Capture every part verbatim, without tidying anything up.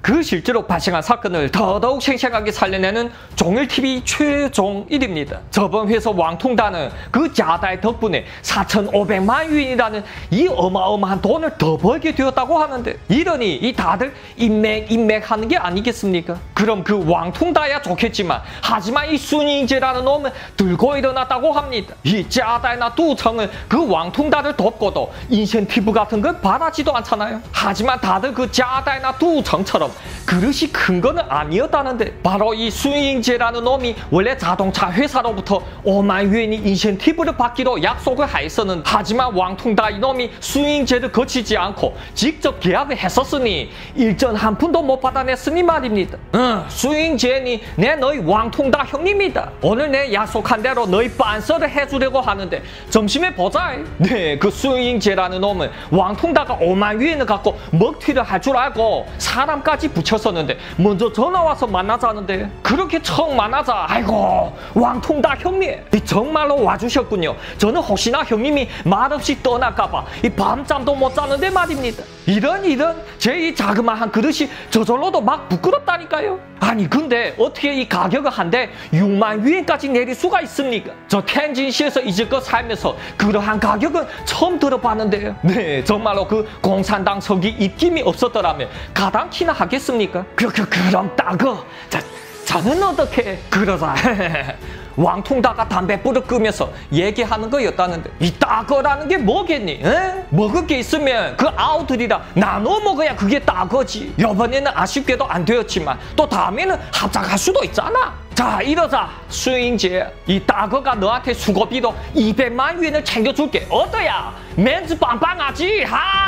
그 실제로 발생한 사건을 더더욱 생생하게 살려내는 종일티비 최종일입니다. 저번 회사 왕통다는 그 자다의 덕분에 사천오백만 위엔이라는 이 어마어마한 돈을 더 벌게 되었다고 하는데, 이러니 이 다들 인맥 인맥 하는 게 아니겠습니까? 그럼 그 왕통다야 좋겠지만, 하지만 이 순잉제라는 놈은 들고 일어났다고 합니다. 이 자다이나 뚜청은 그 왕통다를 돕고도 인센티브 같은 걸 바라지도 않잖아요. 하지만 다들 그 자다이나 뚜청처럼 그릇이 큰 거는 아니었다는데, 바로 이 순잉제라는 놈이 원래 자동차 회사로부터 오만 위엔이 인센티브를 받기로 약속을 하였었는데, 하지만 왕통다 이놈이 순잉제를 거치지 않고 직접 계약을 했었으니 일전 한 푼도 못 받아냈으니 말입니다. 응, 순잉제니 내 너희 왕통다 형님이다. 오늘 내 약속한 대로 너희 빤서를 해주려고 하는데 점심에 보자. 네, 그 순잉제라는 놈은 왕통다가 오만 위엔을 갖고 먹튀를 할 줄 알고 사람까지 붙였었는데 먼저 전화와서 만나자는데, 그렇게 처음 만나자 아이고 왕통다 형님 정말로 와주셨군요. 저는 혹시나 형님이 말없이 떠날까봐 이 밤잠도 못 자는데 말입니다. 이런 이런 제 이 자그마한 그릇이 저절로도 막 부끄럽다니까요. 아니 근데 어떻게 이 가격을 한데 육만 위엔까지 내릴 수가 있습니까? 저 텐진시에서 이제껏 살면서 그러한 가격은 처음 들어봤는데요. 네, 정말로 그 공산당 석이 입김이 없었더라면 가당키나 하겠습니까? 그, 그, 그럼 따거. 자, 저는 어떻게 그러자. 왕통다가 담배불을 끄면서 얘기하는 거였다는데, 이 따거라는 게 뭐겠니? 에? 먹을 게 있으면 그 아우들이랑 나눠 먹어야 그게 따거지. 이번에는 아쉽게도 안 되었지만 또 다음에는 합작할 수도 있잖아. 자, 이러자 순잉제, 이 따거가 너한테 수고비로 이백만 위엔을 챙겨줄게. 어떠야? 멘즈 빵빵하지?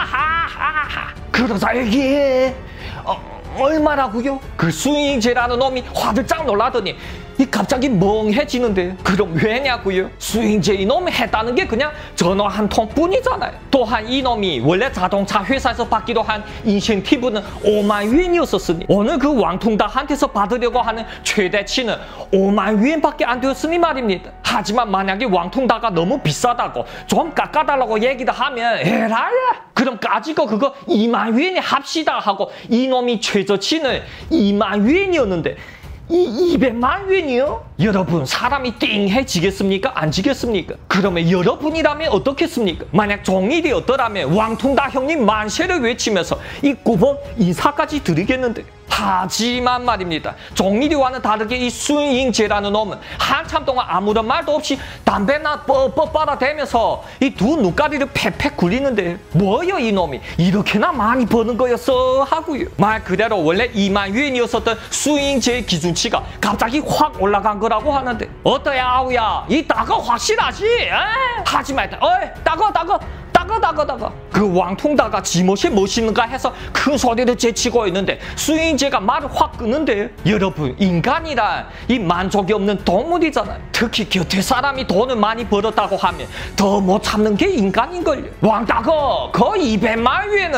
하하하하. 그러자 얘기해. 어, 얼마라고요? 그 순잉제라는 놈이 화들짝 놀라더니 이 갑자기 멍해지는데, 그럼 왜냐고요? 순잉제 이놈이 했다는 게 그냥 전화 한 통뿐이잖아요. 또한 이놈이 원래 자동차 회사에서 받기로 한 인센티브는 오만 위엔이었었으니 오늘 그 왕통다한테서 받으려고 하는 최대치는 오만 위엔밖에 안 되었으니 말입니다. 하지만 만약에 왕통다가 너무 비싸다고 좀 깎아달라고 얘기를 하면 에라야, 그럼 까짓거 그거 이만 위엔에 합시다 하고 이놈이 최저치는 이만 위엔이었는데 이 이백만 위엔이요? 여러분, 사람이 띵해지겠습니까? 안 지겠습니까? 그러면 여러분이라면 어떻겠습니까? 만약 종일이었더라면 왕통다 형님 만세를 외치면서 이 구번 인사까지 드리겠는데, 하지만 말입니다. 종일이와는 다르게 이 순잉제라는 놈은 한참 동안 아무런 말도 없이 담배나 뻐뻐 빨아대면서 이 두 눈가리를 팩팩 굴리는데, 뭐여 이놈이 이렇게나 많이 버는 거였어 하고요. 말 그대로 원래 이만 위엔이었었던 순잉제의 기준치가 갑자기 확 올라간 거라고 하는데, 어떠야 아우야, 이 따거 확실하지? 에? 하지만 어이 따거 따거 따거 따거 따거. 그 왕통다가 지멋이 멋있는가 해서 큰 소리를 제치고 있는데 순잉제가 말을 확 끄는데, 여러분 인간이란 이 만족이 없는 동물이잖아요. 특히 곁에 사람이 돈을 많이 벌었다고 하면 더 못 참는 게 인간인걸요. 왕따거 그 이백만 위엔은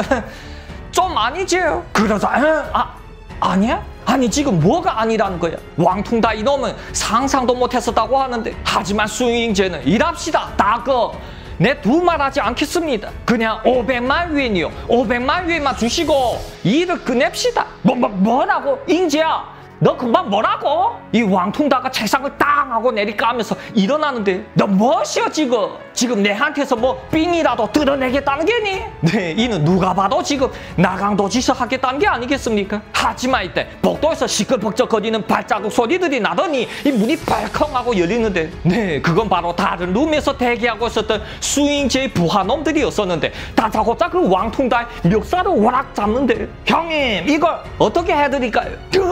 좀 아니지요? 그러자 에? 아 아니야? 아니 지금 뭐가 아니라는 거야? 왕통다 이놈은 상상도 못했었다고 하는데, 하지만 순잉제는 일합시다 따거, 내 두 말하지 않겠습니다. 그냥 오백만 위엔이요. 오백만 위엔만 주시고 일을 끝냅시다. 뭐, 뭐, 뭐라고? 인제야, 너 금방 뭐라고? 이 왕통다가 책상을 땅 하고 내리까면서 일어나는데, 너 뭐시여 지금? 지금 내한테서 뭐 삥이라도 뜯어내겠다는 게니? 네, 이는 누가 봐도 지금 나강도지서 하겠다는 게 아니겠습니까? 하지만 이때 복도에서 시끌벅적거리는 발자국 소리들이 나더니 이 문이 벌컹하고 열리는데, 네, 그건 바로 다른 룸에서 대기하고 있었던 순잉제의 부하놈들이었었는데, 다짜고짜 그 왕통다의 멱살을 워락 잡는데, 형님 이걸 어떻게 해드릴까요?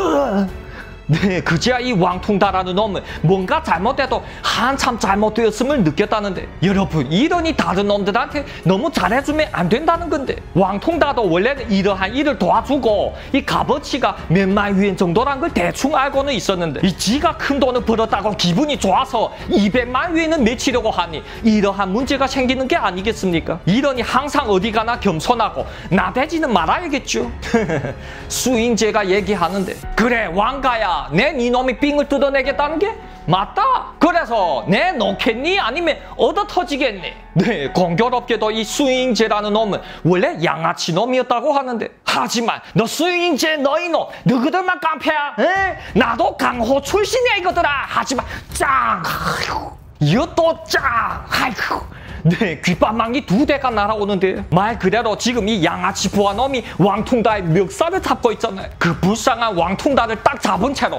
네, 그제야 이 왕통다라는 놈은 뭔가 잘못돼도 한참 잘못되었음을 느꼈다는데, 여러분 이러니 다른 놈들한테 너무 잘해주면 안 된다는 건데, 왕통다도 원래는 이러한 일을 도와주고 이 값어치가 몇만 위엔 정도란 걸 대충 알고는 있었는데, 이 지가 큰 돈을 벌었다고 기분이 좋아서 이백만 위엔을 내치려고 하니 이러한 문제가 생기는 게 아니겠습니까? 이러니 항상 어디 가나 겸손하고 나대지는 말아야겠죠. 순잉제가 얘기하는데, 그래 왕가야, 내 니놈이 삥을 뜯어내겠다는 게 맞다. 그래서 내 놓겠니? 아니면 얻어 터지겠니? 네, 공교롭게도 이 수잉제라는 놈은 원래 양아치 놈이었다고 하는데, 하지만 너 수잉제 너희 놈 너희들만 깡패야? 에? 나도 강호 출신이야 이거더라. 하지만 짱, 아이고, 이것도 짱, 아이고. 네, 귓바망이 두 대가 날아오는데, 말 그대로 지금 이 양아치 부하놈이 왕통다의 멱살을 잡고 있잖아요. 그 불쌍한 왕통다를 딱 잡은 채로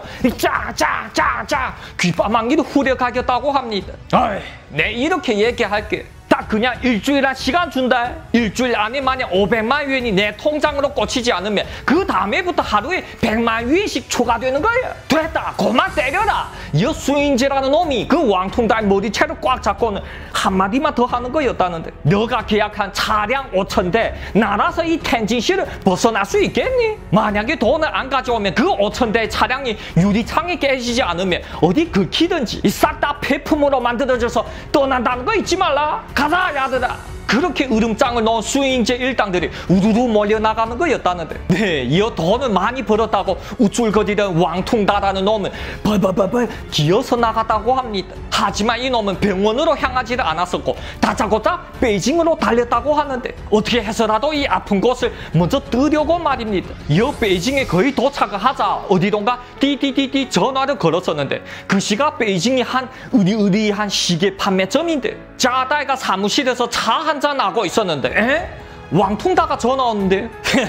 짜짜짜짜 귓바망이도 후려가겠다고 합니다. 어이, 내 이렇게 얘기할게. 딱 그냥 일주일한 시간 준다. 일주일 안에 만약 오백만 위엔이 내 통장으로 꽂히지 않으면 그 다음에부터 하루에 백만 위엔씩 추가되는 거야. 됐다. 그만 때려라. 이 수인제라는 놈이 그 왕통다의 머리채를 꽉 잡고는 한마디만 더 하는 거였다는데, 너가 계약한 차량 오천 대 나라서 이 텐진시를 벗어날 수 있겠니? 만약에 돈을 안 가져오면 그 오천 대의 차량이 유리창이 깨지지 않으면 어디 긁히든지 싹 다 폐품으로 만들어져서 떠난다는 거 잊지 말라. 가자 야들아. 그렇게 으름장을 넣은 수잉제 일당들이 우두두 몰려나가는 거였다는데, 네, 이어 돈을 많이 벌었다고 우쭐거리던 왕통다라는 놈은 벌벌벌벌 기어서 나갔다고 합니다. 하지만 이 놈은 병원으로 향하지를 않았었고 다짜고짜 베이징으로 달렸다고 하는데, 어떻게 해서라도 이 아픈 곳을 먼저 뜨려고 말입니다. 이어 베이징에 거의 도착을 하자 어디론가 띠띠띠띠 전화를 걸었었는데, 그 시각 베이징이 한 으리으리한 시계 판매점인데, 자다이가 사무실에서 차 한잔 하고 있었는데, 에? 왕통다가 전화 왔는데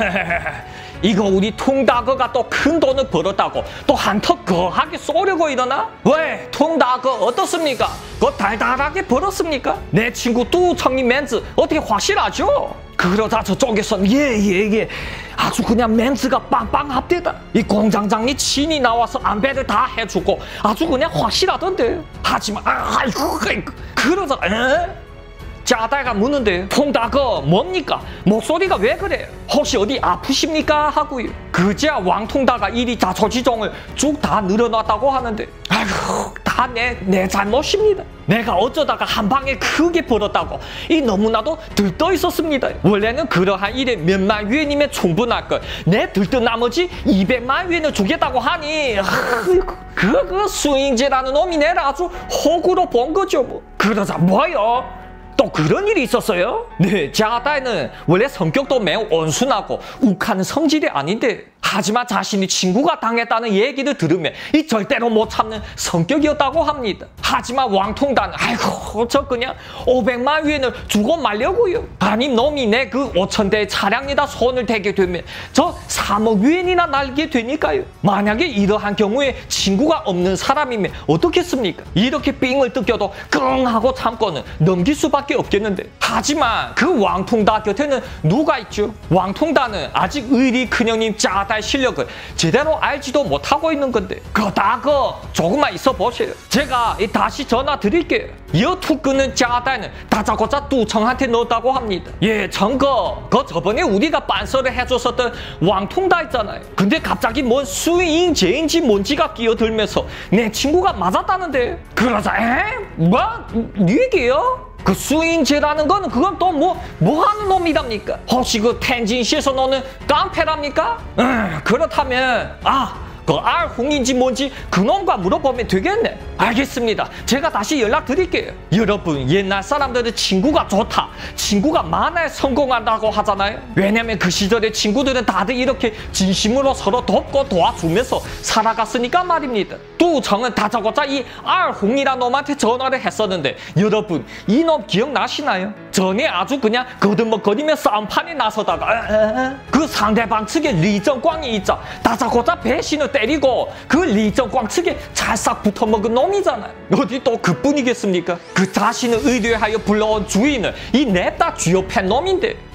이거 우리 통다거가 또 큰 돈을 벌었다고 또 한턱 거하게 쏘려고 이러나? 왜? 통다거 어떻습니까? 그거 달달하게 벌었습니까? 내 친구 뚜청이 멘즈 어떻게 확실하죠? 그러자 저쪽에선 예예예 예, 예. 아주 그냥 멘즈가 빵빵합니다. 이 공장장이 친히 나와서 안배를 다 해주고 아주 그냥 확실하던데. 하지만 아이고 그러자 에? 자다가 묻는데, 통다거 뭡니까? 목소리가 왜 그래? 혹시 어디 아프십니까? 하고요. 그제야 왕통다가 이리 자초지종을 쭉 다 늘어놨다고 하는데, 아이고 다 내 내 잘못입니다. 내가 어쩌다가 한 방에 크게 벌었다고 이 너무나도 들떠 있었습니다. 원래는 그러한 일에 몇만 위엔이면 충분할 걸 내 들뜬 나머지 이백만 위엔을 주겠다고 하니, 그, 그 수잉제라는 놈이 내가 아주 호구로 본 거죠 뭐. 그러자 뭐요? 또 그런 일이 있었어요? 네, 자다이는 원래 성격도 매우 온순하고 욱하는 성질이 아닌데, 하지만 자신이 친구가 당했다는 얘기를 들으면 이 절대로 못 참는 성격이었다고 합니다. 하지만 왕통단, 아이고 저 그냥 오백만 위엔을 주고 말려고요. 아니 놈이 내 그 오천 대의 차량에다 손을 대게 되면 저 삼억 위엔이나 날게 되니까요. 만약에 이러한 경우에 친구가 없는 사람이면 어떻겠습니까? 이렇게 삥을 뜯겨도 끙 하고 참고는 넘길 수밖에 없겠는데, 하지만 그 왕통다 곁에는 누가 있죠? 왕통다는 아직 의리 큰형님 자다의 실력을 제대로 알지도 못하고 있는 건데, 그다 그 조금만 있어 보세요. 제가 다시 전화 드릴게요. 이 투끄는 자다는 다짜고짜 뚜청한테 넣었다고 합니다. 예, 정거 그 저번에 우리가 빤서를 해줬었던 왕통다 있잖아요. 근데 갑자기 뭔 수잉제인지 뭔지가 끼어들면서 내 친구가 맞았다는데. 그러자 에? 뭐? 네 얘기요? 그 수잉제라는 거는 그건 또 뭐 뭐 하는 놈이랍니까? 혹시 그 텐진시에서 노는 깡패랍니까? 음, 그렇다면 아 그 알홍인지 뭔지 그놈과 물어보면 되겠네. 알겠습니다. 제가 다시 연락드릴게요. 여러분, 옛날 사람들은 친구가 좋다, 친구가 많아야 성공한다고 하잖아요. 왜냐면 그 시절의 친구들은 다들 이렇게 진심으로 서로 돕고 도와주면서 살아갔으니까 말입니다. 뚜청은 다짜고짜 이 알홍이란 놈한테 전화를 했었는데, 여러분 이 놈 기억나시나요? 전에 아주 그냥 거듭먹거리며 싸움판에 나서다가 그 상대방 측에 리정광이 있자 다짜고짜 배신을 때리고 그 리정광 측에 찰싹 붙어먹은 놈이잖아요. 어디 또 그뿐이겠습니까? 그 자신을 의뢰하여 불러온 주인은 이 냅다 쥐어팬 놈인데,